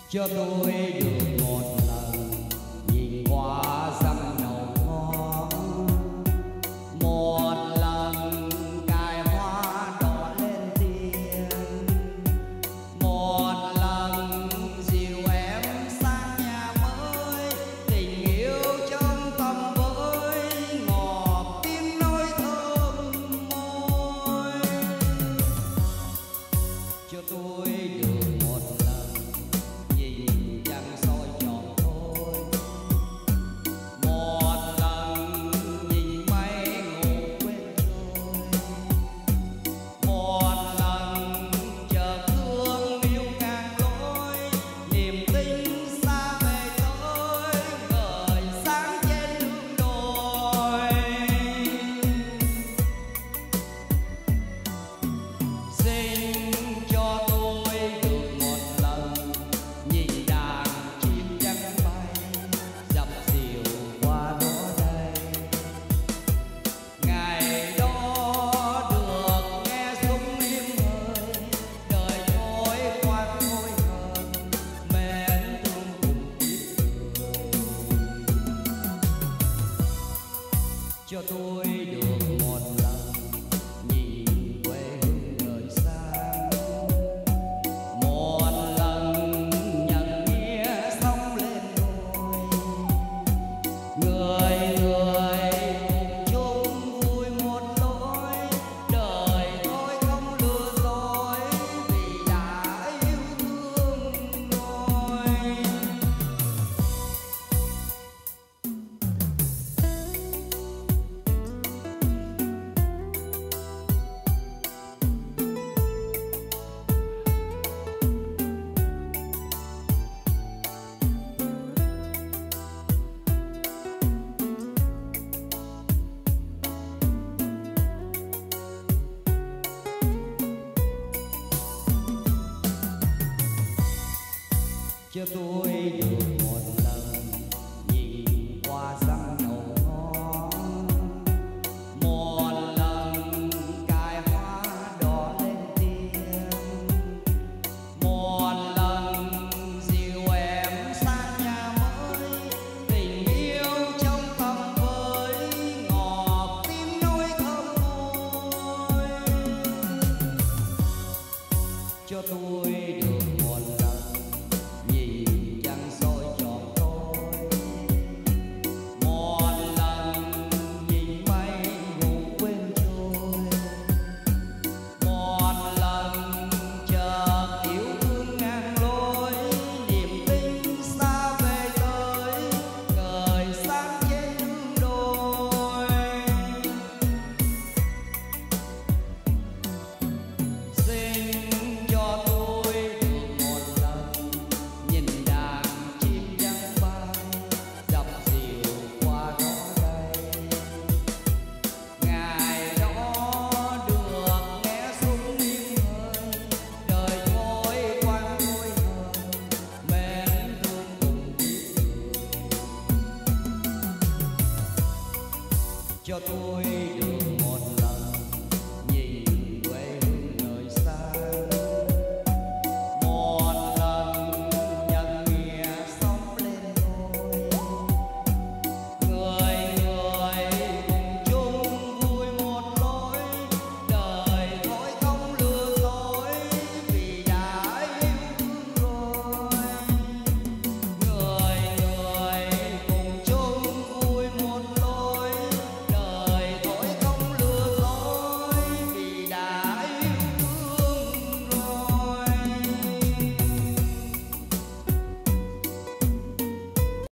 cho tôi được một lần nhìn qua dăm nồng ngon, một lần cài hoa đỏ lên tiền, một lần dìu em sang nhà mới, tình yêu trong tâm với ngọt tim nỗi thơm môi. Cho tôi được một lần nhìn trăng soi tròn thôi, một lần nhìn mây ngủ quên trôi, một lần chờ thương yêu ngàn lối, niềm tin xa về tới ngời sáng trên đường đồi. Xin cho tôi được một lần nhìn đàn chim trắng bay dập dìu qua đó đây. Ngày đó được nghe súng im hơi, đời trôi qua ngôi hờn mến thương cùng biết người. Cho tôi được một lần nhìn quê hương đời xa, một lần nhận nghĩa sóng lên đôi, người người cùng chung vui một lối, đời tôi không lừa dối vì đã yêu thương rồi. Cho tôi được một lần nhìn qua dăm nồng ngon, một lần cài hoa đỏ lên tiền, một lần dìu em sang nhà mới, tình yêu trong tâm với ngọt tim nỗi thơm môi. Cho tôi được một lần nhìn trăng soi tròn thôi, một lần nhìn mây ngủ quên trôi, một lần chờ yêu thương ngang lối, niềm tin xa về tới ngời sáng trên đường đồi. Xin cho tôi được một lần nhìn đàn chim trắng bay dập dìu qua đó đây. Ngày đó được nghe súng im hơi, đời trôi qua ngôi hờn mến thương cùng biết người. Cho tôi được